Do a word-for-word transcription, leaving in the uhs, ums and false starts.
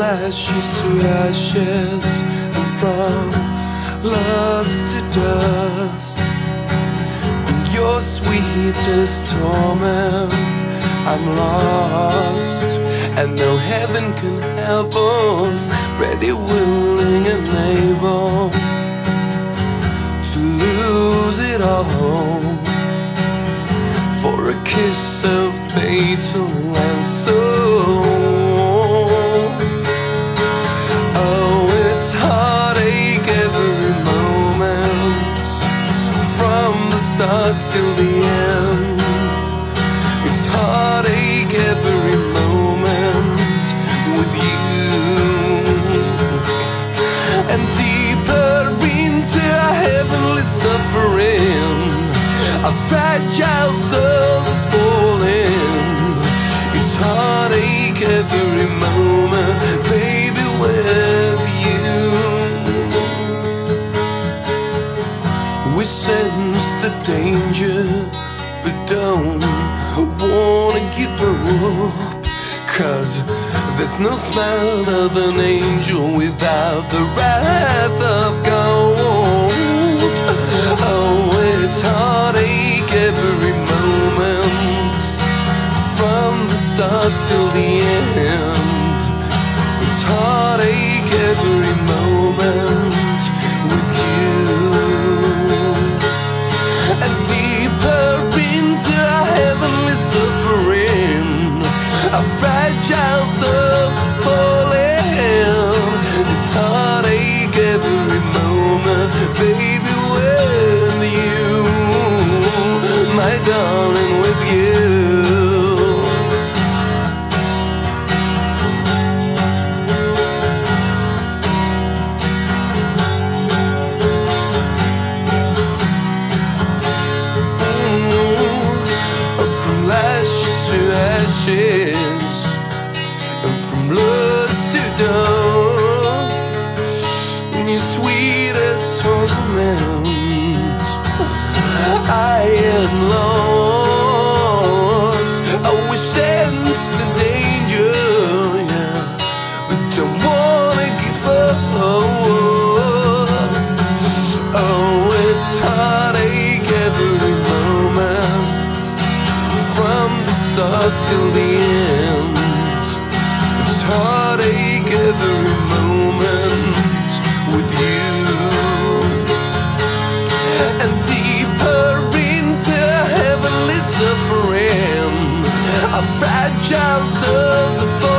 ashes to ashes, and from lust to dust. In your sweetest torment I'm lost, and no heaven can help us, ready, willing and able to lose it all for a kiss so fatal and so. Oh, it's heartache every moment, from the start till the end. It's heartache every moment with you, and deeper into a heavenly suffering, a fragile soul falling. It's heartache every moment, baby, with you. We sense the danger, but don't wanna give up, 'cause there's no smile of an angel without the wrath of God. Oh, it's heartache every moment, from the start till the end. It's heartache every moment with you, and deeper into a heavenly suffering, a fragile soul's falling. It's heartache every moment, baby, with you, my darling, with you. Ashes, and from lust to dawn, in your sweetest torment I am lost. I wish sense the danger, yeah, but don't wanna give up. Oh, it's heartache every moment, from the start till the end. It's heartache every moment with you, and deeper into heavenly suffering, a fragile soul's